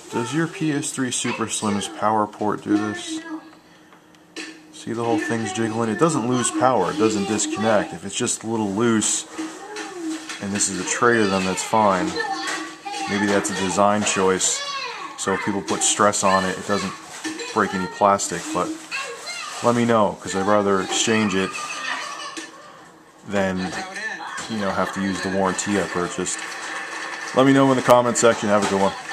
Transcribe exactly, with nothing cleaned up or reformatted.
Does your P S three Super Slim's power port do this? See the whole thing's jiggling? It doesn't lose power, it doesn't disconnect. If it's just a little loose, and this is a tray of them, that's fine. Maybe that's a design choice, so if people put stress on it, it doesn't break any plastic, but let me know, because I'd rather exchange it than, you know, have to use the warranty I purchased. Let me know in the comment section. Have a good one.